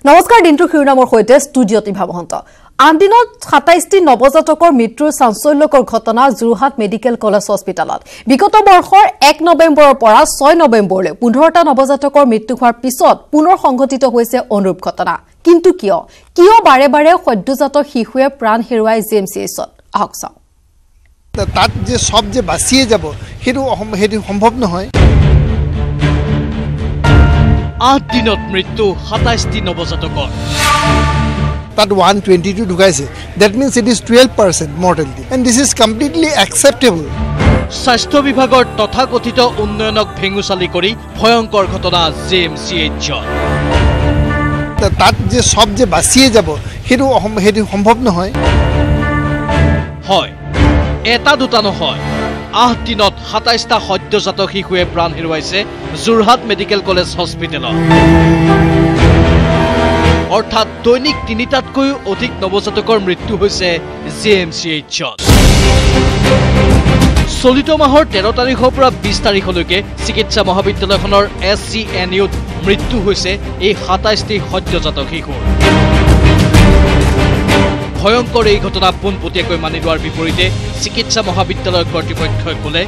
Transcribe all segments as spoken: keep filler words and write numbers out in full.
নমস্কাৰ দিনটোৰ শিৰোনামৰ সৈতে ষ্টুডিঅ'ত ভাবহন্ত আনদিনত সাতাইশটি নৱজাতকৰ মৃত্যুৰ চাঞ্চল্যকৰ ঘটনা যোৰহাট মেডিকেল কলেজ হস্পিটালত বিগত বৰ্ষৰ এক নৱেম্বৰৰ পৰা ছয় নৱেম্বৰলৈ পোন্ধৰটা নৱজাতকৰ মৃত্যু হোৱাৰ পিছত পুনৰ সংঘটিত হৈছে অনুৰূপ ঘটনা কিন্তু কিয় কিয় বাৰে বাৰে সদ্যজাত শিশুৱে প্ৰাণ হেৰুৱাই জিএমচিএইচত আহক চাওঁ তাত যে সব যে বাছিয়ে যাব হেতু হেতু সম্ভৱ নহয় আঠ দিনত মৃত্যু সাতাইশটি নৱজাতকৰ that one twenty-two ঢুকাইছে that means it is twelve percent mortality and this is completely acceptable স্বাস্থ্য বিভাগৰ তথাকথিত উন্নয়নক ভেঙুচালি কৰি ভয়ংকৰ ঘটনা জিএমচিএইচত তাত যে সব যে বাছিয়ে যাব হেতু হেতু সম্ভৱ নহয় হয় এটা দুটা নহয় আঠ দিনত সাতাইশটা সদ্যজাত শিশুৱে প্ৰাণ হেৰুৱাইছে যোৰহাট মেডিকেল কলেজ হস্পিটেলত অৰ্থাৎ দৈনিক তিনিটাতকৈও অধিক নৱজাতকৰ মৃত্যু হৈছে জিএমচিএইচত চলিত মাহৰ তেৰ তাৰিখৰ পৰা বিশ তাৰিখলৈকে চিকিৎসা মহাবিদ্যালয়খনৰ এছ চি এন ইউত মৃত্যু হৈছে এই সাতাইশটি সদ্যজাত শিশুৰ ভয়ংকৰ এই ঘটনা পোনপটীয়াকৈ মানি লোৱাৰ বিপৰীতে চিকিৎসা মহাবিদ্যালয়ৰ কৰ্তৃপক্ষই ক'লে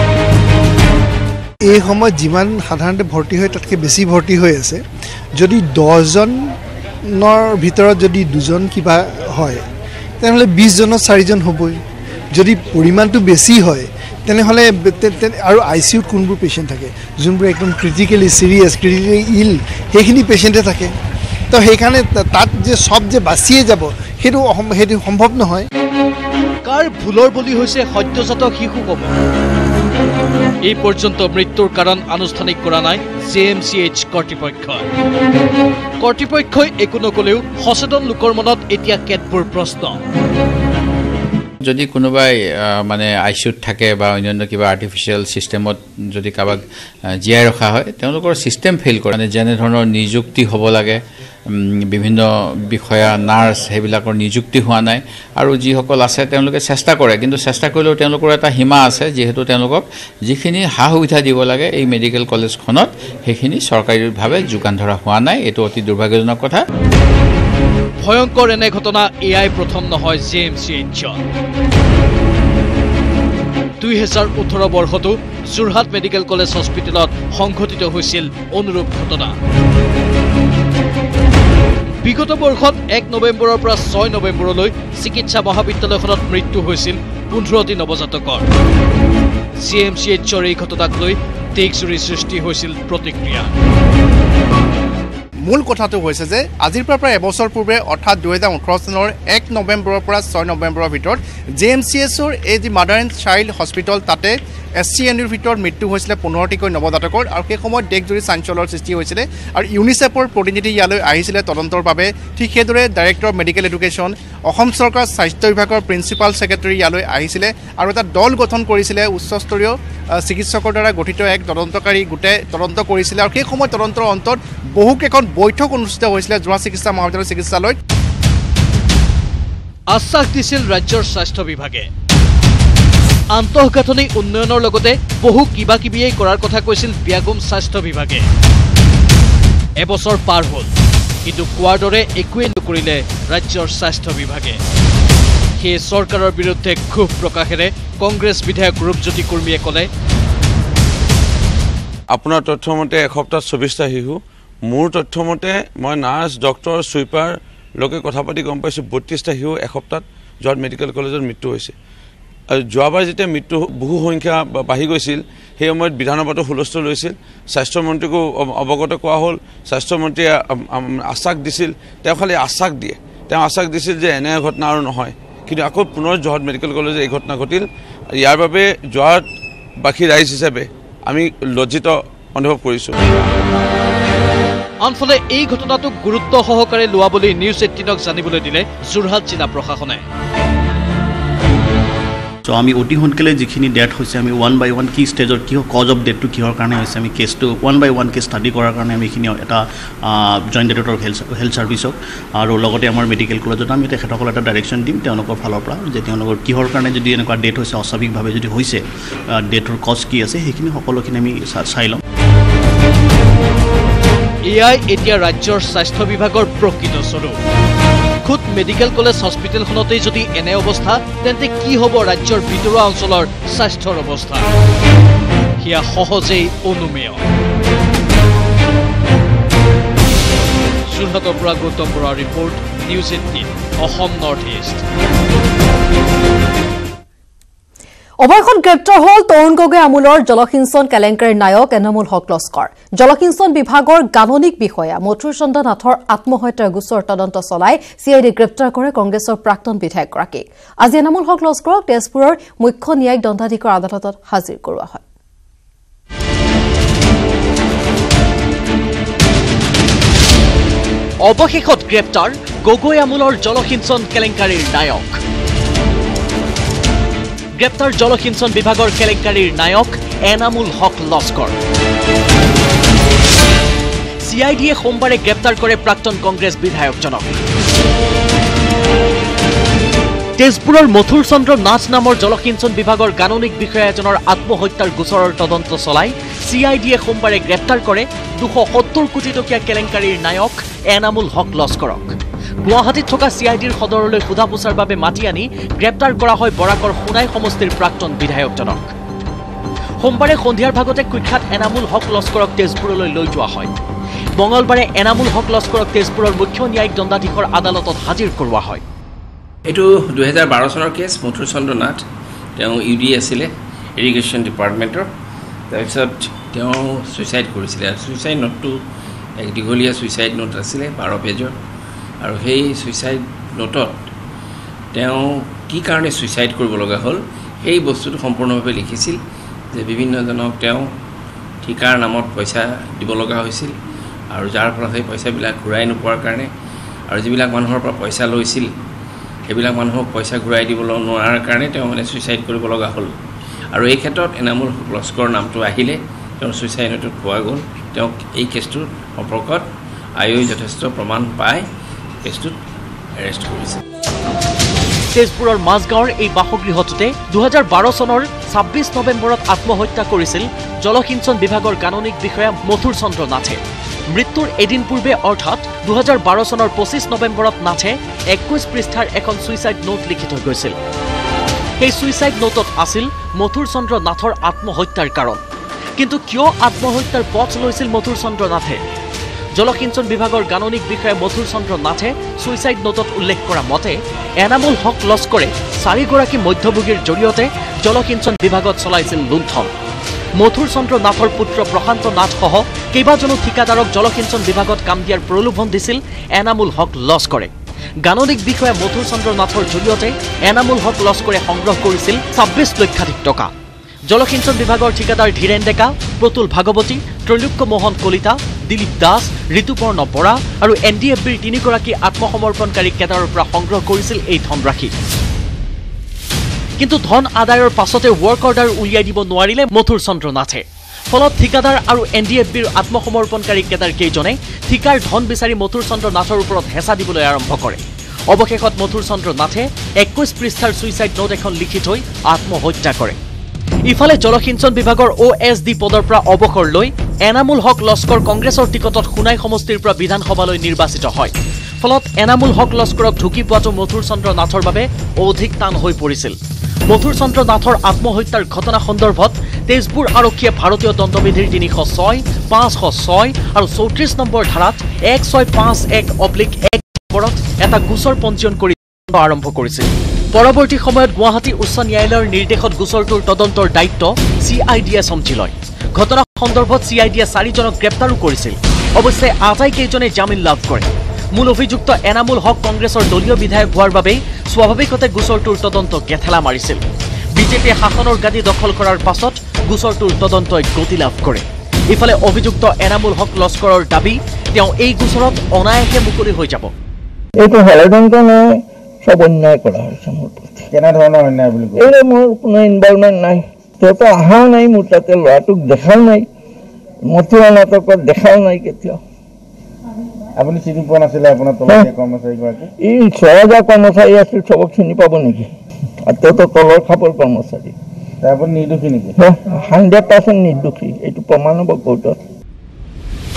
এই সময়ত যিমান সাধাৰণতে ভৰ্তি হয় তাতকৈ বেছি ভৰ্তি হৈ আছে যদি দহজনৰ ভিতৰত যদি দুজন কিবা হয় তেনেহ'লে বিশ জনত চাৰিজন হ'বই যদি পৰিমাণটো বেছি হয় তেনেহ'লে আৰু আই চি ইউত কোনবোৰ পেচেণ্ট থাকে যোনবোৰ একদম ক্ৰিটিকেলি চিৰিয়াছ ক্ৰিটিকেলি ইল সেইখিনি পেচেণ্টে থাকে তো সেইকাৰণে তাত যে সব যে বাছিয়ে যাব হেতু হেতু সম্ভৱ নহয় কাৰ ভুলৰ বলি হৈছে সদ্যজাত শিশুসমূহ এই পৰ্যন্ত মৃত্যুৰ কাৰণ আনুষ্ঠানিক কৰা নাই জিএমচিএইচ কৰ্তৃপক্ষই কৰ্তৃপক্ষই একো নকলেও সচেতন লোকৰ মনত এতিয়া কেতবোৰ প্ৰশ্ন যদি কোনোবাই মানে আইচিউত থাকে বা অন্যান্য কিবা আৰ্টিফিচিয়েল সিস্টেমত যদি কাবাক জিয়াই ৰখা হয় তেওঁলোকৰ সিস্টেম ফেইল কৰে মানে যেনে ধৰণৰ নিযুক্তি হ'ব লাগে বিভিন্ন বিষয়া নাৰ্ছ সেইবিলাকৰ নিযুক্তি হোৱা নাই আৰু যিসকল আছে তেওঁলোকে চেষ্টা কৰে কিন্তু চেষ্টা কৰিলেও তেওঁলোকৰ এটা সীমা আছে যিহেতু তেওঁলোকক যিখিনি সা সুবিধা দিব লাগে এই মেডিকেল কলেজখনত সেইখিনি চৰকাৰীভাৱে যোগান ধৰা হোৱা নাই এইটো অতি দুৰ্ভাগ্যজনক কথা ভয়ংকৰ এনে ঘটনা এয়াই প্ৰথম নহয় জিএমচিএইচত দুই হাজাৰ ওঠৰ বৰ্ষতো যোৰহাট মেডিকেল কলেজ হস্পিটেলত সংঘটিত হৈছিল অনুৰূপ ঘটনা বিগত বৰ্ষত এক নৱেম্বৰৰ পৰা ছয় নৱেম্বৰলৈ চিকিৎসা মহাবিদ্যালয়খনত মৃত্যু হৈছিল পোন্ধৰটি নৱজাতকৰ জিএমচিএইচৰ এই ঘটনাক লৈ দেশজুৰি সৃষ্টি হৈছিল প্ৰতিক্ৰিয়া মূল কথাটো হৈছে যে আজিৰ পৰা প্ৰায় এবছৰ পূৰ্বে অৰ্থাৎ দুই হাজাৰ ওঠৰ চনৰ এক নৱেম্বৰৰ পৰা ছয় নৱেম্বৰৰ ভিতৰত জে এম চি এছৰ এই যি মাদাৰ এণ্ড চাইল্ড হস্পিটেল তাতে এছ চি এন ইউৰ ভিতৰত মৃত্যু হৈছিলে পোন্ধৰটিকৈ নৱজাতকৰ আৰু সেই সময়ত দেশজুৰি চাঞ্চল্যৰ সৃষ্টি হৈছিলে আৰু ইউনিচেফৰ প্ৰতিনিধি ইয়ালৈ আহিছিলে তদন্তৰ বাবে ঠিক সেইদৰে director of medical education Assam চৰকাৰৰ স্বাস্থ্য বিভাগৰ প্ৰিন্সিপাল ছেক্ৰেটাৰী ইয়ালৈ আহিছিলে আৰু এটা দল গঠন কৰিছিলে উচ্চস্তৰীয় চিকিৎসকৰ দ্বাৰা গঠিত এক তদন্তকাৰী গোটে তদন্ত কৰিছিলে আৰু সেই সময়ত তদন্তৰ অন্তত বহুকেইখন বৈঠক অনুষ্ঠিত হৈছিলে যোৰহাট চিকিৎসা মহাবিদ্যালয় চিকিৎসালয়ত আশ্বাস দিছিল ৰাজ্যৰ স্বাস্থ্য বিভাগে আন্তঃগাঁথনি উন্নয়নৰ লগতে বহু কিবা কিবিয়েই কৰাৰ কথা কৈছিল বিয়াগুম স্বাস্থ্য বিভাগে এবছৰ পাৰ হ'ল কিন্তু কোৱাৰ দৰে একোৱেই নকৰিলে ৰাজ্যৰ স্বাস্থ্য বিভাগে সেই চৰকাৰৰ বিৰুদ্ধে ক্ষোভ প্ৰকাশেৰে কংগ্ৰেছ বিধায়ক ৰূপজ্যোতি কুৰ্মীয়ে ক'লে আপোনাৰ তথ্যমতে এসপ্তাহ চৌবিশটা শিশু মোৰ তথ্যমতে মই নাৰ্ছ ডক্টৰ সুইপাৰ লোকে কথা পাতি গম পাইছোঁ বত্ৰিশটা শিশু এসপ্তাহত যোৰহাট মেডিকেল কলেজত মৃত্যু হৈছে আৰু যোৱাবাৰ যেতিয়া মৃত্যু বহু সংখ্যা বাঢ়ি গৈছিল সেই সময়ত বিধানসভাতো হুলস্থুল হৈছিল স্বাস্থ্যমন্ত্ৰীকো অৱগত কৰা হ'ল স্বাস্থ্যমন্ত্ৰীয়ে আশ্বাস দিছিল তেওঁ খালি আশ্বাস দিয়ে তেওঁ আশ্বাস দিছিল যে এনে ঘটনা আৰু নহয় কিন্তু আকৌ পুনৰ যোৰহাট মেডিকেল কলেজত এই ঘটনা ঘটিল ইয়াৰ বাবে যোৰহাটবাসী ৰাইজ হিচাপে আমি লজ্জিত অনুভৱ কৰিছোঁ আনফালে এই ঘটনাটোক গুৰুত্ব সহকাৰে লোৱা বুলি নিউজ এইটিনক জানিবলৈ দিলে যোৰহাট জিলা প্ৰশাসনে So আমি অতি সোনকালে যিখিনি ডেথ হৈছে আমি ওৱান বাই ওৱান কি ষ্টেজৰ কি কজ অফ ডেথটো কিহৰ কাৰণে হৈছে আমি কেছটো one by one case study কৰাৰ কাৰণে আমি এইখিনি এটা জইণ্ট ডাইৰেক্টৰ হেল্থ হেল্থ ছাৰ্ভিচক আৰু লগতে আমাৰ মেডিকেল কলেজত আমি তেখেতসকল এটা ডাইৰেকশ্যন দিম তেওঁলোকৰ ফালৰ পৰা যে তেওঁলোকৰ কিহৰ কাৰণে যদি এনেকুৱা ডেথ হৈছে অস্বাভাৱিকভাৱে যদি হৈছে ডেথৰ কজ কি আছে সেইখিনি সকলোখিনি আমি চাই ল'ম এয়াই এতিয়া ৰাজ্যৰ স্বাস্থ্য বিভাগৰ প্ৰকৃত স্বৰূপ। খুদ মেডিকেল কলেজ হস্পিটেলখনতেই যদি এনে অৱস্থা, তেন্তে কি হ'ব ৰাজ্যৰ ভিতৰুৱা অঞ্চলৰ স্বাস্থ্যৰ অৱস্থা? সেয়া সহজেই অনুমেয়। যোৰহাটৰ পৰা গৌতম বৰাৰ report, news eighteen Assam North East. অৱশেষত গ্ৰেপ্তাৰ হল তৰুণ গগৈ আমোলৰ জলসিঞ্চন কেলেংকাৰীৰ নায়ক এনামুল হক লস্কৰ। জলসিঞ্চন বিভাগৰ গাণনিক বিষয়া মথুৰ চন্দ্ৰ নাথৰ আত্মহত্যাৰ গোচৰ তদন্ত চলাই চি আই ডি গ্ৰেপ্তাৰ কৰে কংগ্ৰেছৰ প্ৰাক্তন বিধায়কগৰাকীক। আজি এনামুল হক লস্কৰক তেজপুৰৰ মুখ্য ন্যায়িক দণ্ডাধীশৰ আদালতত হাজিৰ কৰোৱা হয়। অৱশেষত গ্ৰেপ্তাৰ গগৈ আমোলৰ জলসিঞ্চন কেলেংকাৰীৰ নায়ক। গ্ৰেপ্তাৰ জলসিঞ্চন বিভাগৰ কেলেংকাৰীৰ নায়ক এনামুল হক লস্কৰ। চি আই ডিয়ে সোমবাৰে গ্ৰেপ্তাৰ কৰে প্ৰাক্তন কংগ্ৰেছ বিধায়কজনক। তেজপুৰৰ মথুৰ চন্দ্ৰ নাথ নামৰ জলসিঞ্চন বিভাগৰ গাণনিক বিষয়া এজনৰ আত্মহত্যাৰ গোচৰৰ তদন্ত চলাই চি আই ডিয়ে সোমবাৰে গ্ৰেপ্তাৰ কৰে দুশ সত্তৰ কোটি টকীয়া কেলেংকাৰীৰ নায়ক এনামুল হক লস্কৰক। গুৱাহাটীত থকা চি আই ডিৰ সদৰলৈ সোধা পোছাৰ বাবে মাতি আনি গ্ৰেপ্তাৰ কৰা হয় বৰাকৰ সোণাই সমষ্টিৰ প্ৰাক্তন বিধায়কজনক। সোমবাৰে সন্ধিয়াৰ ভাগতে কুখ্যাত এনামুল হক লস্কৰক তেজপুৰলৈ লৈ যোৱা হয়। মঙলবাৰে এনামুল হক লস্কৰক তেজপুৰৰ মুখ্য ন্যায়িক দণ্ডাধীশৰ আদালতত হাজিৰ কৰোৱা হয়। এইটো দুহেজাৰ বাৰ চনৰ কেছ। মথুৰ চন্দ্ৰ নাথ তেওঁ ইউ ডি আছিলে ইৰিগেশ্যন ডিপাৰ্টমেণ্টৰ। তাৰপিছত তেওঁ ছুইচাইড কৰিছিলে। ছুইচাইড নোটটো এক দীঘলীয়া ছুইচাইড নোট আছিলে বাৰ পেজৰ। আৰু সেই ছুইচাইড নোটত তেওঁ কি কাৰণে ছুইচাইড কৰিব লগা হ'ল সেই বস্তুটো সম্পূৰ্ণভাৱে লিখিছিল যে বিভিন্নজনক তেওঁ ঠিকাৰ নামত পইচা দিব লগা হৈছিল আৰু যাৰ ফলত সেই পইচাবিলাক ঘূৰাই নোপোৱাৰ কাৰণে আৰু যিবিলাক মানুহৰ পৰা পইচা লৈছিল সেইবিলাক মানুহক পইচা ঘূৰাই দিব নোৱাৰাৰ কাৰণে তেওঁ মানে ছুইচাইড কৰিব লগা হ'ল। আৰু এই ক্ষেত্ৰত এনামুল হক লস্কৰৰ নামটো আহিলে তেওঁৰ ছুইচাইড নোটত পোৱা গ'ল। তেওঁক এই কেছটোৰ সম্পৰ্কত আয়োগে যথেষ্ট প্ৰমাণ পাই কেছটোত এৰেষ্ট কৰিছে। তেজপুৰৰ মাজগাঁৱৰ এই বাসগৃহটোতে দুহেজাৰ বাৰ চনৰ ছাব্বিছ নৱেম্বৰত আত্মহত্যা কৰিছিল জলসিঞ্চন বিভাগৰ গাণনিক বিষয়া মথুৰ চন্দ্ৰ নাথে। মৃত্যুৰ এদিন পূৰ্বে অৰ্থাৎ দুহেজাৰ বাৰ চনৰ পঁচিছ নৱেম্বৰত নাথে একৈছ পৃষ্ঠাৰ এখন ছুইচাইড নোট লিখি থৈ গৈছিল। সেই ছুইচাইড নোটত আছিল মথুৰ চন্দ্ৰ নাথৰ আত্মহত্যাৰ কাৰণ। কিন্তু কিয় আত্মহত্যাৰ পথ লৈছিল মথুৰ চন্দ্ৰ নাথে? জলসিঞ্চন বিভাগৰ গাণনিক বিষয়া মথুৰ চন্দ্ৰ নাথে ছুইচাইড নোটত উল্লেখ কৰা মতে এনামুল হক লস্কৰে চাৰিগৰাকী মধ্যভোগীৰ জৰিয়তে জলসিঞ্চন বিভাগত চলাইছিল লুণ্ঠন। মথুৰ চন্দ্ৰ নাথৰ পুত্ৰ প্ৰশান্ত নাথসহ কেইবাজনো ঠিকাদাৰক জলসিঞ্চন বিভাগত কাম দিয়াৰ প্ৰলোভন দিছিল এনামুল হক লস্কৰে। গাণনিক বিষয়া মথুৰ চন্দ্ৰ নাথৰ জৰিয়তে এনামুল হক লস্কৰে সংগ্ৰহ কৰিছিল ছাব্বিছ লক্ষাধিক টকা। জলসিঞ্চন বিভাগৰ ঠিকাদাৰ ধীৰেন ডেকা, প্ৰতুল ভাগৱতী, ত্ৰৈলোক্য মোহন কলিতা, দিলীপ দাস, ঋতুপৰ্ণ বৰা আৰু এন ডি এফ বিৰ তিনিগৰাকী আত্মসমৰ্পণকাৰী কেডাৰৰ পৰা সংগ্ৰহ কৰিছিল এই ধনৰাশি। কিন্তু ধন আদায়ৰ পাছতে ৱৰ্ক অৰ্ডাৰ উলিয়াই দিব নোৱাৰিলে মথুৰ চন্দ্ৰ নাথে। ফলত ঠিকাদাৰ আৰু এন ডি এফ বিৰ আত্মসমৰ্পণকাৰী কেডাৰ কেইজনে ঠিকাৰ ধন বিচাৰি মথুৰ চন্দ্ৰ নাথৰ ওপৰত হেঁচা দিবলৈ আৰম্ভ কৰে। অৱশেষত মথুৰ চন্দ্ৰ নাথে একৈছ পৃষ্ঠাৰ ছুইচাইড নোট এখন লিখি থৈ আত্মহত্যা কৰে। ইফালে জলসিঞ্চন বিভাগৰ অ' এছ ডি পদৰ পৰা অৱসৰ লৈ এনামুল হক লস্কৰ কংগ্ৰেছৰ টিকটত সোণাই সমষ্টিৰ পৰা বিধানসভালৈ নিৰ্বাচিত হয়। ফলত এনামুল হক লস্কৰক ঢুকি পোৱাটো মথুৰ চন্দ্ৰ নাথৰ বাবে অধিক টান হৈ পৰিছিল। মথুৰ চন্দ্ৰ নাথৰ আত্মহত্যাৰ ঘটনা সন্দৰ্ভত তেজপুৰ আৰক্ষীয়ে ভাৰতীয় দণ্ডবিধিৰ তিনিশ ছয়, পাঁচশ ছয় আৰু চৌত্ৰিছ নম্বৰ ধাৰাত এক ছয় পাঁচ এক অব্লিক এক নম্বৰত এটা গোচৰ পঞ্জীয়ন কৰি আৰম্ভ কৰিছিল। পৰৱৰ্তী সময়ত গুৱাহাটী উচ্চ ন্যায়ালয়ৰ নিৰ্দেশত গোচৰটোৰ তদন্তৰ দায়িত্ব চি আই ডিয়ে চম্জি লয়। ঘটনা সন্দৰ্ভত চি আই ডিয়ে চাৰিজনক গ্ৰেপ্তাৰো কৰিছিল। অৱশ্যে আটাইকেইজনে জামিন লাভ কৰে। মূল অভিযুক্ত এনামুল হক কংগ্ৰেছৰ দলীয় বিধায়ক হোৱাৰ বাবেই স্বাভাৱিকতে গোচৰটোৰ তদন্ত গেথেলা মাৰিছিল। বিজেপিয়ে শাসনৰ গাদী দখল কৰাৰ পাছত গোচৰটোৰ তদন্তই গতি লাভ কৰে। ইফালে অভিযুক্ত এনামুল হক লস্কৰৰ দাবী তেওঁ এই গোচৰত অনায়াসে মুকলি হৈ যাব। এইটো হলদন্ত নহয়, সব অন্যায় কৰা হৈছে মোৰ প্ৰতি। কেনেধৰণৰ অন্যায় বুলি কয়? এই মোৰ কোনো ইনভলভমেণ্ট নাই। তেওঁতো অহাও নাই, মোৰ তাতে ল'ৰাটোক দেখাও নাই, মথুৰা নাটকত দেখাও নাই কেতিয়াও। আপুনি চিনি পোৱা নাছিলে আপোনাৰ তলৰ কৰ্মচাৰীগৰাকী? এই ছহেজাৰ কৰ্মচাৰী আছিল, চবক চিনি পাব নেকি? আৰু তেওঁতো তলৰ খাপৰ কৰ্মচাৰী। আপুনি নিৰ্দোষী নেকি? হাণ্ড্ৰেড পাৰ্চেণ্ট নিৰ্দোষী, এইটো প্ৰমাণ হ'ব কোৰ্টত।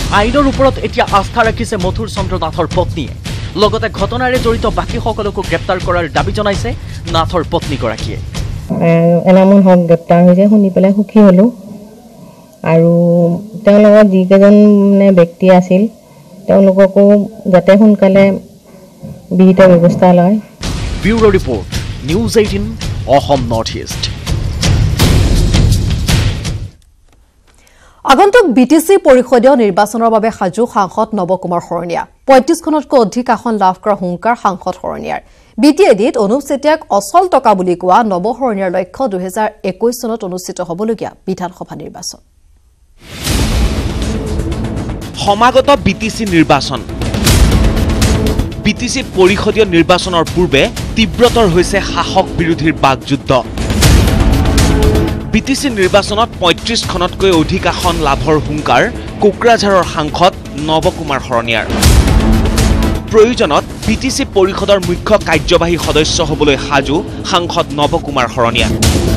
আইনৰ ওপৰত এতিয়া আস্থা ৰাখিছে মথুৰ চন্দ্ৰ নাথৰ পত্নীয়ে লগতে ঘটনাৰে জড়িত বাকী সকলকো গ্ৰেপ্তাৰ কৰাৰ দাবী জনাইছে নাথৰ পত্নীগৰাকীয়ে এনামুল হক গ্ৰেপ্তাৰ হৈছে শুনি পেলাই সুখী হলো আৰু তেওঁলোকৰ যিকেইজন মানে ব্যক্তি আছিল তেওঁলোককো যাতে সোনকালে বিহিত ব্যৱস্থা লয় bureau report news eighteen Assam North East আগন্তুক বিটিসি পৰিষদীয় নিৰ্বাচনৰ বাবে সাজু সাংসদ নৱকুমাৰ শৰণীয়া পঁয়ত্ৰিশখনতকৈ অধিক আসন লাভ কৰা হুংকাৰ সাংসদ শৰণীয়াৰ বিটিএডিত অনুপ চেতিয়াক অচল টকা বুলি কোৱা নৱ শৰণীয়াৰ লক্ষ্য দুহেজাৰ একৈশ চনত অনুষ্ঠিত হ'বলগীয়া বিধানসভা নিৰ্বাচন সমাগত বিটিসি নিৰ্বাচন বিটিসি পৰিষদীয় নিৰ্বাচনৰ পূৰ্বে তীব্ৰতৰ হৈছে শাসক বিৰোধীৰ বাকযুদ্ধ বিটিসি নিৰ্বাচনত পঁয়ত্ৰিশখনতকৈ অধিক আসন লাভৰ হুংকাৰ কোকৰাঝাৰৰ সাংসদ নৱকুমাৰ শৰণীয়াৰ প্ৰয়োজনত বিটিসি পৰিষদৰ মুখ্য কাৰ্যবাহী সদস্য হ'বলৈ সাজু সাংসদ নৱকুমাৰ শৰণীয়া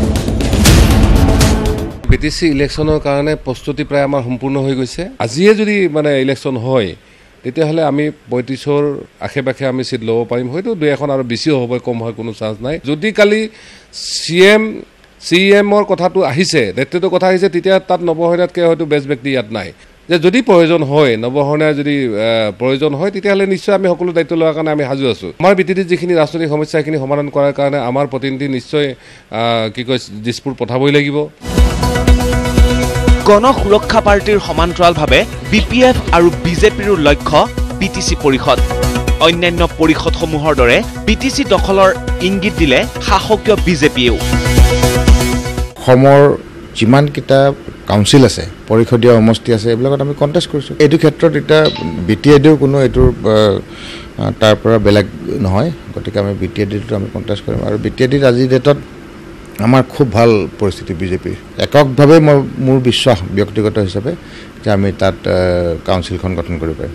বিটিসি ইলেকশনৰ কাৰণে প্ৰস্তুতি প্ৰায় আমাৰ সম্পূৰ্ণ হৈ গৈছে আজিয়ে যদি মানে ইলেকশন হয় তেতিয়াহ'লে আমি পঁয়ত্ৰিশৰ আশে পাশে আমি সিট ল'ব পাৰিম হয়তো দুই এখন আৰু বেছিও হ'ব কম হয় কোনো চান্স নাই যদি কালি সিএম সিএমৰ কথাটো আহিছে নেতৃত্বৰ কথা আহিছে তেতিয়া তাত নৱশৰণীয়াতকৈ হয়তো বেষ্ট ব্যক্তি ইয়াত নাই যে যদি প্ৰয়োজন হয় নৱশৰণীয়াৰ যদি প্ৰয়োজন হয় তেতিয়াহ'লে নিশ্চয় আমি সকলো দায়িত্ব লোৱাৰ কাৰণে আমি সাজু আছোঁ আমাৰ বিটিডিত যিখিনি ৰাজনৈতিক সমস্যাখিনি সমাধান কৰাৰ কাৰণে আমাৰ প্ৰতিনিধি নিশ্চয় কি কয় দিছপুৰ পঠাবই লাগিব গণ সুৰক্ষা পাৰ্টিৰ সমান্তৰালভাৱে বিপিএফ আৰু বিজেপিৰ লক্ষ্য বিটিসি পৰিষদ অন্যান্য পৰিষদসমূহৰ দৰে বিটিসি দখলৰ ইংগিত দিলে শাসকীয় বিজেপিয়েও অসমৰ যিমান কিটা কাউন্সিল আছে পৰিষদীয় সমষ্টি আছে এইবিলাকত আমি কণ্টেষ্ট কৰিছোঁ এইটো ক্ষেত্ৰত এতিয়া বিটিএডিও কোনো এইটোৰ তাৰ পৰা বেলেগ নহয় গতিকে আমি বিটিএডিটো আমি কণ্টেষ্ট কৰিম আৰু বিটিএডিত আজিৰ ডেটত আমাৰ খুব ভাল পৰিস্থিতি বিজেপিৰ এককভাৱে মই মোৰ বিশ্বাস ব্যক্তিগত হিচাপে যে আমি তাত কাউন্সিলখন গঠন কৰিব পাৰিম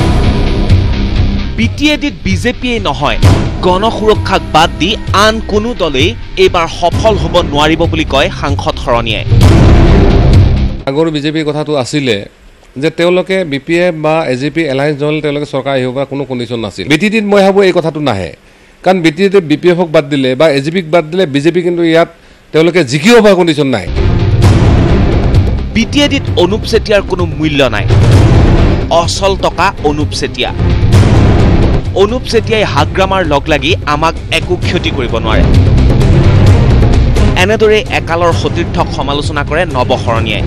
বিটিএডিত বিজেপিয়ে নহয় গণ সুৰক্ষাক বাদ দি আন কোনো দলেই এইবাৰ সফল হ'ব নোৱাৰিব বুলি কয় সাংসদ শৰণীয়াই আগৰ বিজেপিৰ কথাটো আছিলে যে তেওঁলোকে বিপিএফ বা এজিপি এলায়েন্স দল তেওঁলোকে চৰকাৰ আহিব পৰা কোনো কণ্ডিশ্যন নাছিল বিটিডিত মই ভাবোঁ এই কথাটো নাহে কাৰণ বিটিডিতে বিপিএফক বাদ দিলে বা এজিপিক বাদ দিলে বিজেপি কিন্তু ইয়াত তেওঁলোকে জিকিব পৰা কণ্ডিশ্যন নাই বিটিএডিত অনুপ চেতিয়াৰ কোনো মূল্য নাই অচল টকা অনুপ চেতিয়া অনুপ চেতিয়াই হাগ্ৰামাৰ লগ লাগি আমাক একো ক্ষতি কৰিব নোৱাৰে এনেদৰে একালৰ সতীৰ্থক সমালোচনা কৰে নৱশৰণীয়াই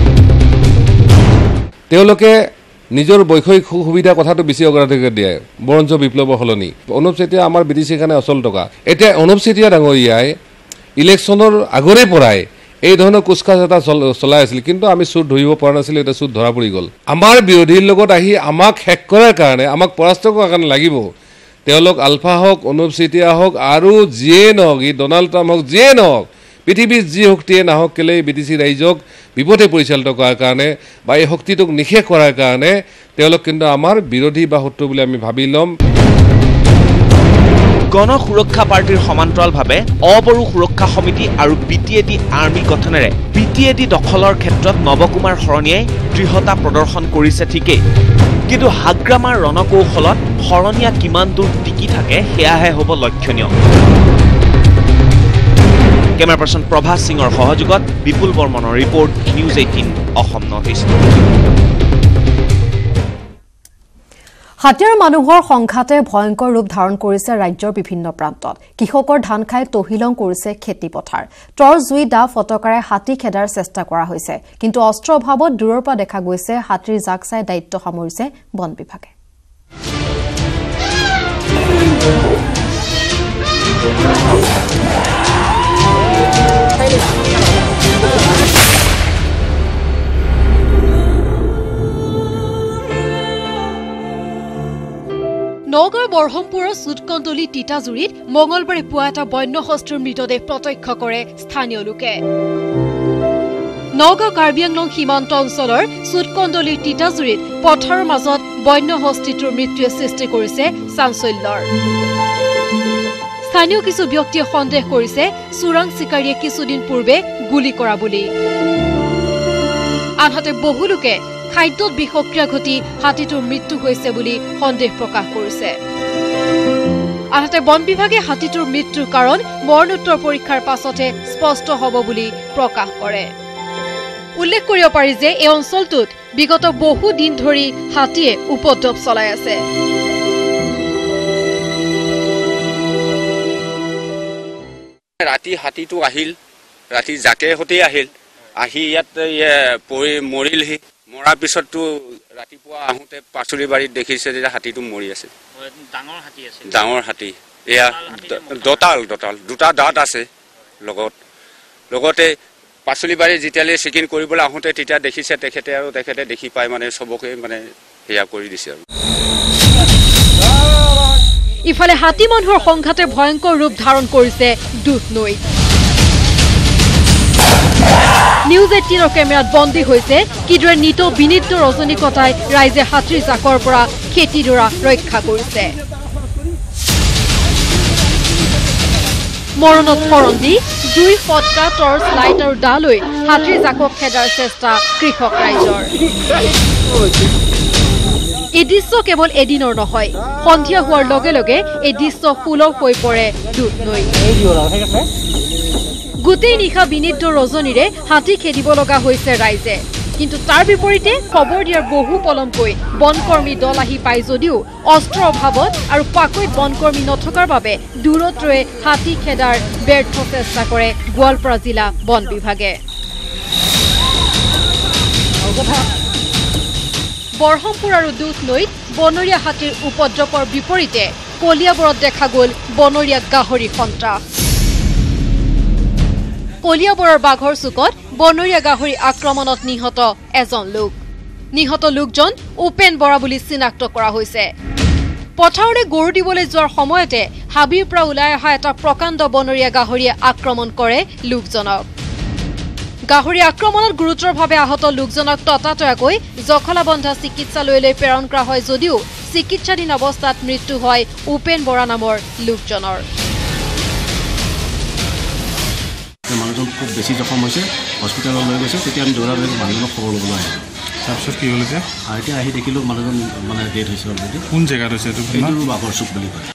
তেওঁলোকে নিজৰ বৈষয়িক সুবিধা কথাটো বেছি অগ্ৰাধিকাৰ দিয়ে বৰঞ্চ বিপ্লৱৰ সলনি অনুপ চেতিয়া আমাৰ বিটিচিৰ কাৰণে অচল টকা এতিয়া অনুপ চেতিয়া ডাঙৰীয়াই ইলেকশ্যনৰ আগৰে পৰাই এই ধৰণৰ কুচকাচ এটা চলাই আছিল কিন্তু আমি চুৰ ধৰিব পৰা নাছিলোঁ এটা চুৰ ধৰা পৰি গ'ল আমাৰ বিৰোধীৰ লগত আহি আমাক শেষ কৰাৰ কাৰণে আমাক পৰাস্ত কৰাৰ কাৰণে লাগিব তেওঁলোক আলফা হওক অনুপ চেতিয়া হওক আৰু যিয়ে নহওক ই ডনাল্ড ট্ৰাম্প হওক যিয়ে নহওক পৃথিৱীৰ যি শক্তিয়ে নাহক কেলে বিটিচি ৰাইজক বিপদে পৰিচালিত কৰাৰ কাৰণে বা এই শক্তিটোক নিশেষ কৰাৰ কাৰণে তেওঁলোক কিন্তু আমাৰ বিৰোধী বা শত্ৰু বুলি আমি ভাবি ল'ম গণ সুৰক্ষা পাৰ্টিৰ সমান্তৰালভাৱে অবড়ো সুৰক্ষা সমিতি আৰু বিটিএডি আৰ্মি গঠনেৰে বিটিএডি দখলৰ ক্ষেত্ৰত নৱকুমাৰ শৰণীয়াই দৃঢ়তা প্ৰদৰ্শন কৰিছে ঠিকেই কিন্তু হাগ্ৰামাৰ ৰণকৌশলত শৰণীয়া কিমান দূৰ টিকি থাকে সেয়াহে হ'ব লক্ষণীয় কেমেৰা পাৰ্চন প্ৰভাস সিঙৰ সহযোগত বিপুল বৰ্মনৰ report news eighteen Assam North East হাতীৰ মানুহৰ সংঘাতে ভয়ংকৰ ৰূপ ধাৰণ কৰিছে ৰাজ্যৰ বিভিন্ন প্ৰান্তত কৃষকৰ ধান খাই তহিলং কৰিছে খেতি পথাৰ তৰ জুই দা ফটকাৰে হাতী খেদাৰ চেষ্টা কৰা হৈছে কিন্তু অস্ত্ৰ অভাৱত দূৰৰ পৰা দেখা গৈছে হাতীৰ জাক চাই দায়িত্ব সামৰিছে বন বিভাগে নগৰ বৰহমপুৰৰ সুটকন্দলি তিতাজুৰিত মঙলবাৰে পুৱা এটা বন্য হস্তীৰ মৃতদেহ প্ৰত্যক্ষ কৰে স্থানীয় লোকে নগাঁও কাৰ্বি আংলং সীমান্ত অঞ্চলৰ সুটকন্দলিৰ তিতাজুৰিত পথাৰৰ মাজত বন্য হস্তীটোৰ মৃত্যুৱে সৃষ্টি কৰিছে চাঞ্চল্যৰ স্থানীয় কিছু ব্যক্তিয়ে সন্দেহ কৰিছে চোৰাং চিকাৰীয়ে কিছুদিন পূৰ্বে গুলী কৰা বুলি আনহাতে বহু লোকে খাদ্যত বিষক্ৰিয়া ঘটি হাতীটোৰ মৃত্যু হৈছে বুলি সন্দেহ প্ৰকাশ কৰিছে। আনহাতে বন বিভাগে হাতীটোৰ মৃত্যুৰ কাৰণ মৰণোত্তৰ পৰীক্ষাৰ পাছতহে স্পষ্ট হ'ব বুলি প্ৰকাশ কৰে। উল্লেখ কৰিব পাৰি যে এই অঞ্চলটোত বিগত বহু দিন ধৰি হাতীয়ে উপদ্ৰৱ চলাই আছে। ৰাতি হাতীটো আহিল, ৰাতি জাকে হতে আহিল, আহি ইয়াত পৰি মৰিলহি। মৰাৰ পিছততো ৰাতিপুৱা আহোঁতে পাচলি বাৰীত দেখিছে যে হাতীটো মৰি আছে। ডাঙৰ হাতী, এয়া দঁতাল দঁতাল দুটা দাঁত আছে লগত। লগতে পাচলি বাৰী যেতিয়ালৈ চেকিং কৰিবলৈ আহোঁতে তেতিয়া দেখিছে তেখেতে, আৰু তেখেতে দেখি পাই মানে চবকে মানে সেয়া কৰি দিছে আৰু। ইফালে হাতী মানুহৰ সংঘাতে ভয়ংকৰ ৰূপ ধাৰণ কৰিছে দুধনৈত। নিউজ এইটিনৰ কেমেৰাত বন্দী হৈছে কিদৰে নিত বিনিদ্য ৰজনীকতাই ৰাইজে হাতীৰ জাকৰ পৰা খেতিডৰা ৰক্ষা কৰিছে। মৰণত শৰণ দি দুই ফটকা টৰ্চ লাইট আৰু দা লৈ হাতীৰ জাকক খেদাৰ চেষ্টা কৃষক ৰাইজৰ। এই দৃশ্য কেৱল এদিনৰ নহয়, সন্ধিয়া হোৱাৰ লগে লগে এই দৃশ্য সুলভ হৈ পৰে দুধনৈ। গোটেই নিশা বিনিদ্য ৰজনীৰে হাতী খেদিব লগা হৈছে ৰাইজে। কিন্তু তাৰ বিপৰীতে খবৰ দিয়াৰ বহু পলমকৈ বনকৰ্মী দল আহি পায় যদিও অস্ত্ৰৰ অভাৱত আৰু পাকৈত বনকৰ্মী নথকাৰ বাবে দূৰত ৰৈ হাতী খেদাৰ ব্যৰ্থ চেষ্টা কৰে গোৱালপাৰা জিলা বন বিভাগে। বৰহমপুৰ আৰু দুধনৈত বনৰীয়া হাতীৰ উপদ্ৰৱৰ বিপৰীতে কলিয়াবৰত দেখা গ'ল বনৰীয়া গাহৰি সন্ত্ৰাস। কলিয়াবৰৰ বাঘৰ চুকত বনৰীয়া গাহৰি আক্ৰমণত নিহত এজন লোক। নিহত লোকজন উপেন বৰা বুলি চিনাক্ত কৰা হৈছে। পথাৰলৈ গৰু দিবলৈ যোৱাৰ সময়তে হাবিৰ পৰা ওলাই অহা এটা প্ৰকাণ্ড বনৰীয়া গাহৰিয়ে আক্ৰমণ কৰে লোকজনক। গাহৰি আক্ৰমণত গুৰুতৰভাৱে আহত লোকজনক ততাতয়াকৈ জখলাবন্ধা চিকিৎসালয়লৈ প্ৰেৰণ কৰা হয় যদিও চিকিৎসাধীন অৱস্থাত মৃত্যু হয় উপেন বৰা নামৰ লোকজনৰ। মানুহজন খুব বেছি জখম হৈছে, হস্পিটেলত লৈ গৈছে। তেতিয়া আমি দৌৰা দৌৰি মানুহজনক খবৰ ল'বলৈ আহিলোঁ। তাৰপিছত কি হ'ল এতিয়া? এতিয়া আহি দেখিলোঁ মানুহজন মানে ডেথ হৈছে অলৰেডি। কোন জেগাত হৈছে এইটো? এইটো বাঘৰ চুক বুলি কয়।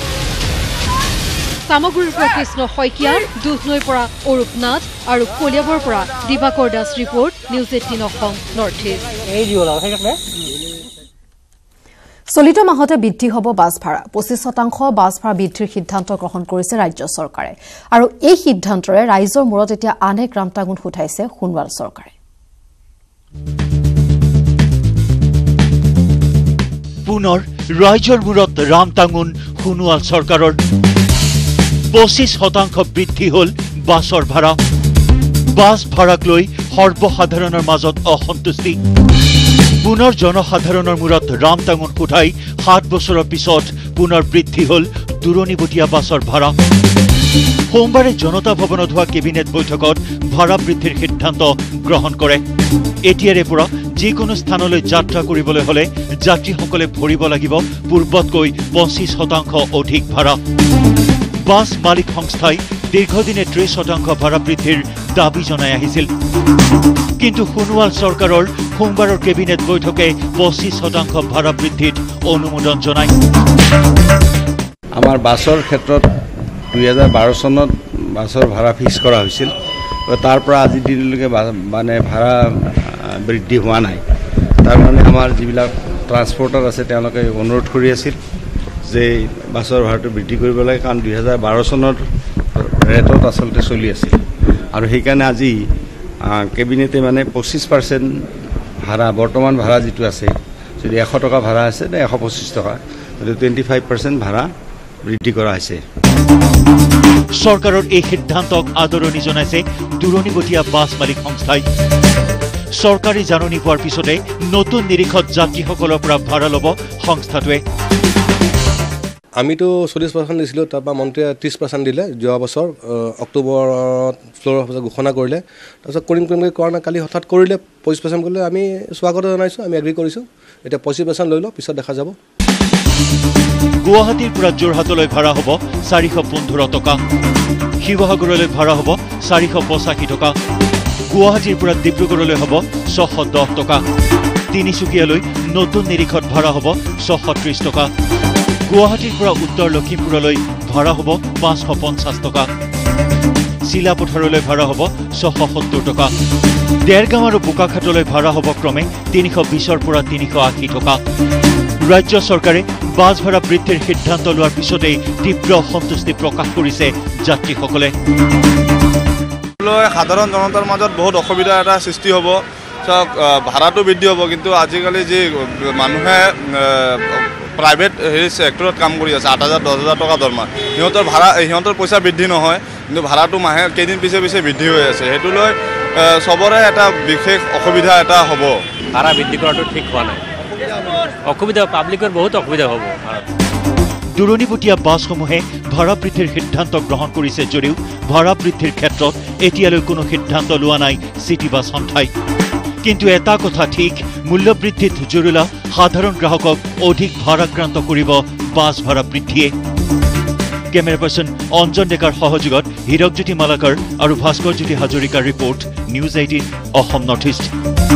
সামগ্ৰীৰ পৰা কৃষ্ণ শইকীয়া, দুধনৈৰ পৰা অৰূপ নাথ আৰু কলিয়াবৰৰ পৰা Dibakar Das. Report news eighteen Assam North East. চলিত মাহতে বৃদ্ধি হ'ব বাছ ভাড়া। পঁচিছ শতাংশ বাছ ভাড়া বৃদ্ধিৰ সিদ্ধান্ত গ্ৰহণ কৰিছে ৰাজ্য চৰকাৰে। আৰু এই সিদ্ধান্তৰে ৰাইজৰ মূৰত এতিয়া আন এক ৰামটাঙোন উঠাইছে সোণোৱাল চৰকাৰে। পুনৰ ৰাইজৰ মূৰত ৰামটাঙোন সোণোৱাল চৰকাৰৰ। পঁচিছ শতাংশ বৃদ্ধি হ'ল বাছৰ ভাড়া। বাছ ভাড়াক লৈ সৰ্বসাধাৰণৰ মাজত অসন্তুষ্টি। পুনৰ জনসাধাৰণৰ মূৰত ৰামটাঙোন উঠাই সাত বছৰৰ পিছত পুনৰ বৃদ্ধি হ'ল দূৰণিবতীয়া বাছৰ ভাড়া। সোমবাৰে জনতা ভৱনত হোৱা কেবিনেট বৈঠকত ভাড়া বৃদ্ধিৰ সিদ্ধান্ত গ্ৰহণ কৰে। এতিয়াৰে পৰা যিকোনো স্থানলৈ যাত্ৰা কৰিবলৈ হলে যাত্ৰীসকলে ভৰিব লাগিব পূৰ্বতকৈ পঁচিছ শতাংশ অধিক ভাড়া। বাছ মালিক সংস্থাই দীৰ্ঘদিনে ত্ৰিশ শতাংশ ভাড়া বৃদ্ধিৰ দাবী জনাই আহিছিল। কিন্তু সোণোৱাল চৰকাৰৰ সোমবাৰৰ কেবিনেট বৈঠকে পঁচিছ শতাংশ ভাড়া বৃদ্ধিত অনুমোদন জনায়। আমাৰ বাছৰ ক্ষেত্ৰত দুই হাজাৰ বাৰ চনত বাছৰ ভাড়া ফিক্স কৰা হৈছিল। তাৰ পৰা আজিৰ দিনলৈকে মানে ভাড়া বৃদ্ধি হোৱা নাই। তাৰ কাৰণে আমাৰ যিবিলাক ট্ৰান্সপৰ্টাৰ আছে তেওঁলোকে অনুৰোধ কৰি আছিল যে বাছৰ ভাড়াটো বৃদ্ধি কৰিব লাগে, কাৰণ দুই হাজাৰ বাৰ চনৰ ৰেটত আচলতে চলি আছিল। আৰু সেইকাৰণে আজি কেবিনেটে মানে পঁচিছ পাৰ্চেণ্ট ভাড়া, বৰ্তমান ভাড়া যিটো আছে, যদি এশ টকা ভাড়া আছে নে এশ পঁচিছ টকা, যদি টুৱেণ্টি ফাইভ পাৰ্চেণ্ট ভাড়া বৃদ্ধি কৰা হৈছে। চৰকাৰৰ এই সিদ্ধান্তক আদৰণি জনাইছে দূৰণিবতীয়া বাছ মালিক সংস্থাই। চৰকাৰী জাননী পোৱাৰ পিছতে নতুন নিৰীক্ষত যাত্ৰীসকলৰ পৰা ভাড়া ল'ব সংস্থাটোৱে। আমিতো চল্লিছ পাৰ্চেণ্ট দিছিলোঁ, তাৰপৰা মন্ত্ৰীয়ে ত্ৰিছ পাৰ্চেণ্ট দিলে। যোৱা বছৰ অক্টোবৰত ফ্ল'ৰ অফিচত ঘোষণা কৰিলে। তাৰপিছত কৰিম কৰিম কৰা নাই, কালি হঠাৎ কৰিলে পঁচিছ পাৰ্চেণ্ট কৰিলে। আমি স্বাগত জনাইছোঁ, আমি এগ্ৰী কৰিছোঁ। এতিয়া পঁচিছ পাৰ্চেণ্ট লৈ লওঁ, পিছত দেখা যাব। গুৱাহাটীৰ পৰা যোৰহাটলৈ ভাড়া হ'ব চাৰিশ পোন্ধৰ টকা। শিৱসাগৰলৈ ভাড়া হ'ব চাৰিশ পঁচাশী টকা। গুৱাহাটীৰ পৰা ডিব্ৰুগড়লৈ হ'ব ছশ দহ টকা। তিনিচুকীয়ালৈ নতুন নিৰিখত ভাড়া হ'ব ছশ ত্ৰিশ টকা। গুৱাহাটীৰ পৰা উত্তৰ লখিমপুৰলৈ ভাড়া হ'ব পাঁচশ পঞ্চাছ টকা। চিলাপথাৰলৈ ভাড়া হ'ব ছশ সত্তৰ টকা। দেৰগাঁও আৰু বোকাখাটলৈ ভাড়া হ'ব ক্ৰমে তিনিশ বিছৰ পৰা তিনিশ আশী টকা। ৰাজ্য চৰকাৰে বাছ ভাড়া বৃদ্ধিৰ সিদ্ধান্ত লোৱাৰ পিছতেই তীব্ৰ অসন্তুষ্টি প্ৰকাশ কৰিছে যাত্ৰীসকলে। সাধাৰণ জনতাৰ মাজত বহুত অসুবিধা এটা সৃষ্টি হ'ব। চাওক, ভাড়াটো বৃদ্ধি হ'ব, কিন্তু আজিকালি যি মানুহে প্ৰাইভেট হেৰি ছেক্টৰত কাম কৰি আছে, আঠ হাজাৰ দহ হাজাৰ টকা দৰমহা, সিহঁতৰ ভাড়া সিহঁতৰ পইচা বৃদ্ধি নহয়, কিন্তু ভাড়াটো মাহে কেইদিন পিছে পিছে বৃদ্ধি হৈ আছে। সেইটো লৈ চবৰে এটা বিশেষ অসুবিধা এটা হ'ব। ভাড়া বৃদ্ধি কৰাটো ঠিক হোৱা নাই, অসুবিধা পাব্লিকৰ বহুত অসুবিধা হ'ব। দূৰণিবতীয়া বাছসমূহে ভাড়া বৃদ্ধিৰ সিদ্ধান্ত গ্ৰহণ কৰিছে যদিও ভাড়া বৃদ্ধিৰ ক্ষেত্ৰত এতিয়ালৈ কোনো সিদ্ধান্ত লোৱা নাই চিটি বাছ সন্থাই। কিন্তু এটা কথা ঠিক, মূল্যবৃদ্ধিত জুৰুলা সাধাৰণ গ্ৰাহকক অধিক ভাড়াক্ৰান্ত কৰিব বাছ ভাড়া বৃদ্ধিয়ে। কেমেৰা পাৰ্চন অঞ্জন ডেকাৰ সহযোগত হীৰকজ্যোতি মালাকাৰ আৰু ভাস্কৰজ্যোতি হাজৰিকাৰ report, news eighteen Assam North East.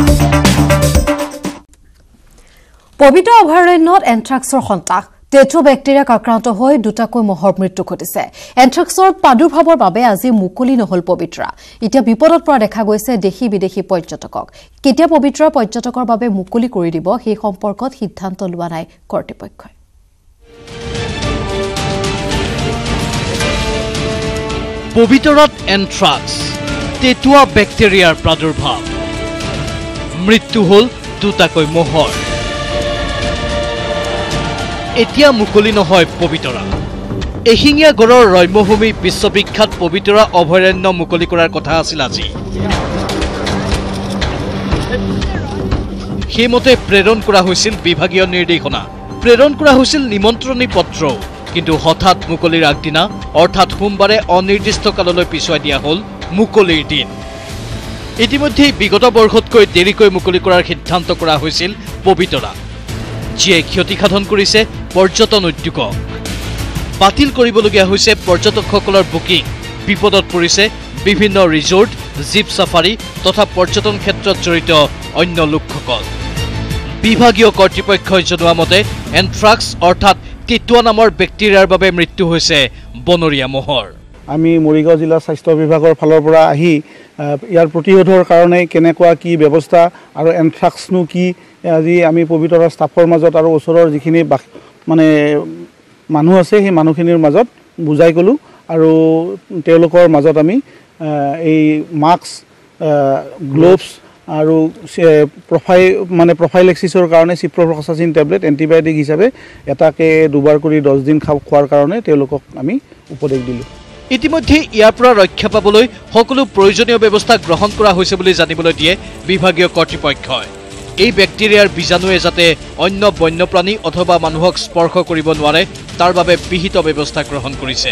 পবিত্ৰ অভয়াৰণ্যত এন্থ্ৰাক্সৰ সন্তাস, টেট্ৰ বেক্টেৰিয়াক আক্ৰান্ত হৈ দুটাকৈ মহৰ মৃত্যু ঘটিছে। এন্থ্ৰাক্সৰ প্ৰাদুৰ্ভাৱৰ বাবে আজি মুকলি নহল পবিত্ৰা। এতিয়া বিপদত পৰা দেখা গৈছে দেশী বিদেশী পৰ্যটকক। কেতিয়া পবিত্ৰা পৰ্যটকৰ বাবে মুকলি কৰি দিব সেই সম্পৰ্কত সিদ্ধান্ত লোৱা নাই কৰ্তৃপক্ষই। পবিতৰাত এন্থ্ৰাক্স, টেটুৱা বেক্টেৰিয়াৰ প্ৰাদুৰ্ভাৱ, মৃত্যু হ'ল দুটাকৈ মহৰ। এতিয়া মুকলি নহয় পবিতৰা। এশিঙীয়া গড়ৰ ৰম্যভূমি বিশ্ববিখ্যাত পবিতৰা অভয়াৰণ্য মুকলি কৰাৰ কথা আছিল আজি। সেইমতে প্ৰেৰণ কৰা হৈছিল বিভাগীয় নিৰ্দেশনা, প্ৰেৰণ কৰা হৈছিল নিমন্ত্ৰণী পত্ৰ। কিন্তু হঠাৎ মুকলিৰ আগদিনা অৰ্থাৎ সোমবাৰে অনিৰ্দিষ্ট কাললৈ পিছুৱাই দিয়া হ'ল মুকলিৰ দিন। ইতিমধ্যেই বিগত বৰ্ষতকৈ দেৰিকৈ মুকলি কৰাৰ সিদ্ধান্ত কৰা হৈছিল পবিতৰা, যিয়ে ক্ষতিসাধন কৰিছে পৰ্যটন উদ্যোগক। বাতিল কৰিবলগীয়া হৈছে পৰ্যটকসকলৰ বুকিং। বিপদত পৰিছে বিভিন্ন ৰিজৰ্ট, জীপ ছাফাৰী তথা পৰ্যটন ক্ষেত্ৰত জড়িত অন্য লোকসকল। বিভাগীয় কৰ্তৃপক্ষই জনোৱা মতে এন্থ্ৰাক্স অৰ্থাৎ টেটুৱা নামৰ বেক্টেৰিয়াৰ বাবে মৃত্যু হৈছে বনৰীয়া মহৰ। আমি মৰিগাঁও জিলা স্বাস্থ্য বিভাগৰ ফালৰ পৰা আহি ইয়াৰ প্ৰতিৰোধৰ কাৰণে কেনেকুৱা কি ব্যৱস্থা আৰু এন্থ্ৰাক্সনো কি আজি আমি পবিতৰা ষ্টাফৰ মাজত আৰু ওচৰৰ যিখিনি মানে মানুহ আছে সেই মানুহখিনিৰ মাজত বুজাই ক'লোঁ। আৰু তেওঁলোকৰ মাজত আমি এই মাস্ক, গ্লোভছ আৰু প্ৰফাইল মানে প্ৰফাইলেক্সিছৰ কাৰণে চিপ্ৰফ্লক্সাচিন টেবলেট এণ্টিবায়'টিক হিচাপে এটাকে দুবাৰ কৰি দহ দিন খোৱাৰ কাৰণে তেওঁলোকক আমি উপদেশ দিলোঁ। ইতিমধ্যে ইয়াৰ পৰা ৰক্ষা পাবলৈ সকলো প্ৰয়োজনীয় ব্যৱস্থা গ্ৰহণ কৰা হৈছে বুলি জানিবলৈ দিয়ে বিভাগীয় কৰ্তৃপক্ষই। এই বেক্টেৰিয়াৰ বীজাণুৱে যাতে অন্য বন্যপ্ৰাণী অথবা মানুহক স্পৰ্শ কৰিব নোৱাৰে তাৰ বাবে বিহিত ব্যৱস্থা গ্ৰহণ কৰিছে।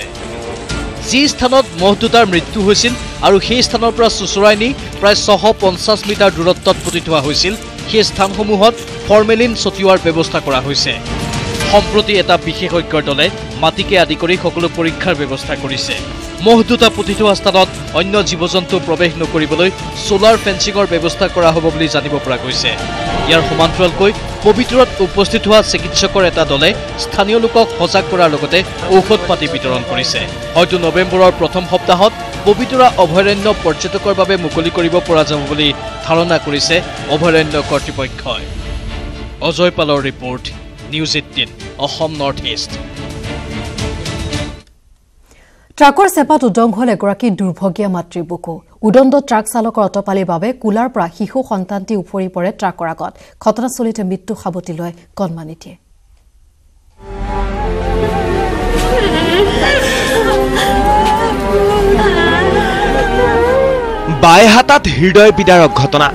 যি স্থানত মহ দুটাৰ মৃত্যু হৈছিল আৰু সেই স্থানৰ পৰা চুচুৰাই নি প্ৰায় ছশ পঞ্চাছ মিটাৰ দূৰত্বত পুতি থোৱা হৈছিল, সেই স্থানসমূহত ফৰ্মেলিন ছটিওৱাৰ ব্যৱস্থা কৰা হৈছে। সম্প্ৰতি এটা বিশেষজ্ঞৰ দলে মাটিকে আদি কৰি সকলো পৰীক্ষাৰ ব্যৱস্থা কৰিছে। মহ দুটা পুতি থোৱা স্থানত অন্য জীৱ জন্তু প্ৰৱেশ নকৰিবলৈ সোলাৰ ফেন্সিঙৰ ব্যৱস্থা কৰা হ'ব বুলি জানিব পৰা গৈছে। ইয়াৰ সমান্তৰালকৈ পবিতৰাত উপস্থিত হোৱা চিকিৎসকৰ এটা দলে স্থানীয় লোকক সজাগ কৰাৰ লগতে ঔষধ পাতি বিতৰণ কৰিছে। হয়তো নৱেম্বৰৰ প্ৰথম সপ্তাহত পবিতৰা অভয়াৰণ্য পৰ্যটকৰ বাবে মুকলি কৰিব পৰা যাব বুলি ধাৰণা কৰিছে অভয়াৰণ্য কৰ্তৃপক্ষই। অজয় পালৰ report, news eighteen Assam North East. ট্ৰাকৰ চেপাত উদং হ'ল এগৰাকী দুৰ্ভগীয়া মাতৃৰ বুকু। উদণ্ড ট্ৰাক চালকৰ অটপালিৰ বাবে কোলাৰ পৰা শিশু সন্তানটি উফৰি পৰে ট্ৰাকৰ আগত। ঘটনাস্থলীতে মৃত্যু সাৱটি লয় কণমানিটিয়ে। বাইহাটাত হৃদয় বিদাৰক ঘটনা।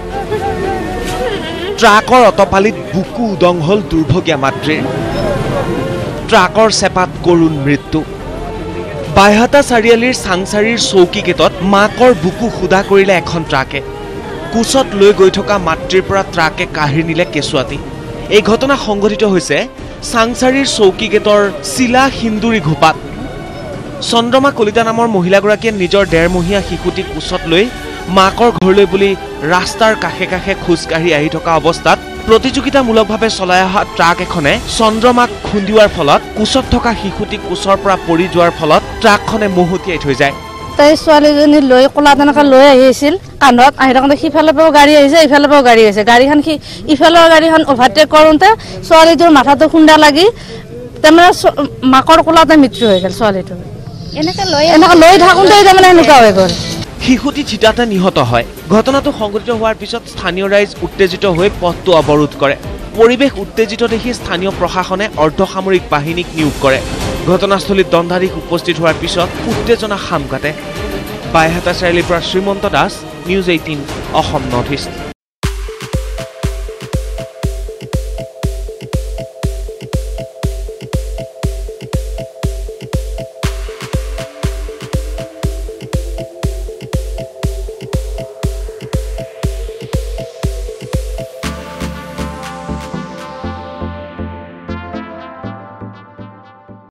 ট্ৰাকৰ অটপালিত বুকু উদং হ'ল দুৰ্ভগীয়া মাতৃৰ। ট্ৰাকৰ চেপাত কৰুণ মৃত্যু। বাইহাটা চাৰিআলিৰ চাংচাৰীৰ চৌকী গেটত মাকৰ বুকু সুদা কৰিলে এখন ট্ৰাকে। কোচত লৈ গৈ থকা মাতৃৰ পৰা ট্ৰাকে কাঢ়ি নিলে কেঁচুৱাটি। এই ঘটনা সংঘটিত হৈছে চাংচাৰীৰ চৌকী গেটৰ চিলা সিন্দুৰী ঘোপাত। চন্দ্ৰমা কলিতা নামৰ মহিলাগৰাকীয়ে নিজৰ ডেৰমহীয়া শিশুটিক কোচত লৈ মাকৰ ঘৰলৈ বুলি ৰাস্তাৰ কাষে কাষে খোজকাঢ়ি আহি থকা অৱস্থাত প্ৰতিযোগিতামূলকভাৱে চলাই অহা ট্ৰাক এখনে চন্দ্ৰমাক খুন্দিওৱাৰ ফলত কোচত থকা শিশুটি কোচৰ পৰা পৰি যোৱাৰ ফলত ট্ৰাকখনে মহতিয়াই থৈ যায়। তাই ছোৱালীজনী লৈ কলা তেনেকৈ লৈ আহি আছিল কান্ধত আহি থাকোঁতে সিফালৰ পৰাও গাড়ী আহিছে ইফালৰ পৰাও গাড়ী আহিছে গাড়ীখন সি ইফালৰ গাড়ীখন অভাৰটেক কৰোঁতে ছোৱালীটোৰ মাথাটো খুন্দা লাগি তাৰমানে মাকৰ কোলাতে মৃত্যু হৈ গ'ল ছোৱালীটোৰ। এনেকৈ লৈ এনেকৈ লৈ থাকোঁতে তাৰমানে এনেকুৱা হৈ গ'ল। শিশুটি থিতাতে নিহত হয়। ঘটনাটো সংঘটিত হোৱাৰ পিছত স্থানীয় ৰাইজ উত্তেজিত হৈ পথটো অৱৰোধ কৰে। পৰিৱেশ উত্তেজিত দেখি স্থানীয় প্ৰশাসনে অৰ্ধসামৰিক বাহিনীক নিয়োগ কৰে। ঘটনাস্থলীত দণ্ডাধীশ উপস্থিত হোৱাৰ পিছত উত্তেজনা সাম কাটে। বাইহাটা চাৰিআলিৰ পৰা Shrimanta Das, news eighteen Assam North east.